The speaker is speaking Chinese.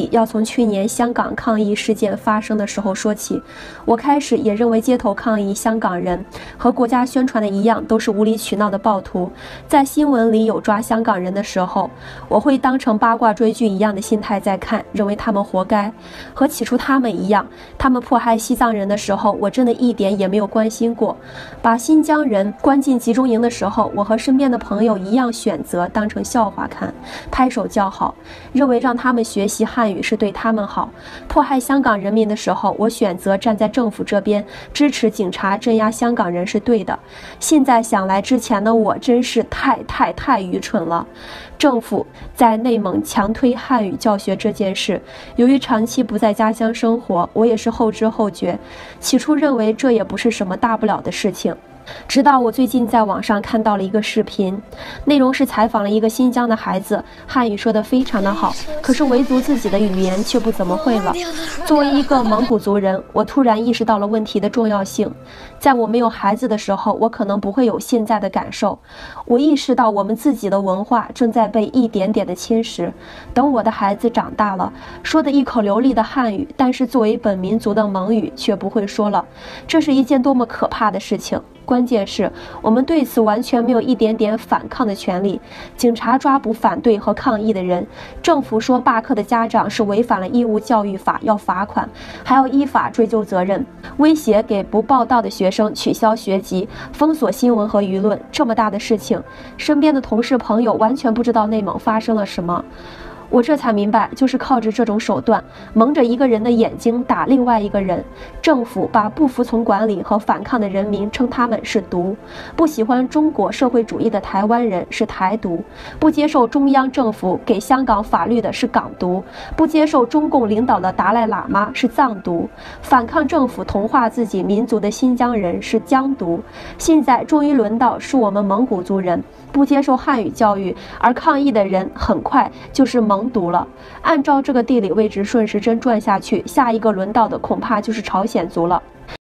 起要从去年香港抗议事件发生的时候说起。我开始也认为街头抗议香港人和国家宣传的一样，都是无理取闹的暴徒。在新闻里有抓香港人的时候，我会当成八卦追剧一样的心态在看，认为他们活该。和起初他们一样，他们迫害西藏人的时候，我真的一点也没有关心过。把新疆人关进集中营的时候，我和身边的朋友一样选择当成笑话看，拍手叫好，认为让他们学习汉语是对他们好。迫害香港人民的时候，我选择站在政府这边，支持警察镇压香港人是对的。现在想来，之前的我真是太愚蠢了。政府在内蒙强推汉语教学这件事，由于长期不在家乡生活，我也是后知后觉。起初认为这也不是什么大不了的事情，直到我最近在网上看到了一个视频，内容是采访了一个新疆的孩子，汉语说得非常的好，可是维族自己的语言却不怎么会了。作为一个蒙古族人，我突然意识到了问题的重要性。在我没有孩子的时候，我可能不会有现在的感受。我意识到我们自己的文化正在被一点点的侵蚀。等我的孩子长大了，说的一口流利的汉语，但是作为本民族的蒙语却不会说了，这是一件多么可怕的事情。关键是我们对此完全没有一点点反抗的权利。警察抓捕反对和抗议的人，政府说罢课的家长是违反了义务教育法，要罚款，还要依法追究责任，威胁给不报到的学生取消学籍，封锁新闻和舆论。这么大的事情，身边的同事朋友完全不知道内蒙发生了什么。我这才明白，就是靠着这种手段，蒙着一个人的眼睛打另外一个人。政府把不服从管理和反抗的人民称他们是独，不喜欢中国社会主义的台湾人是台独，不接受中央政府给香港法律的是港独，不接受中共领导的达赖喇嘛是藏独，反抗政府同化自己民族的新疆人是疆独。现在终于轮到是我们蒙古族人不接受汉语教育，而抗议的人很快就是蒙独了。按照这个地理位置顺时针转下去，下一个轮到的恐怕就是朝鲜族了。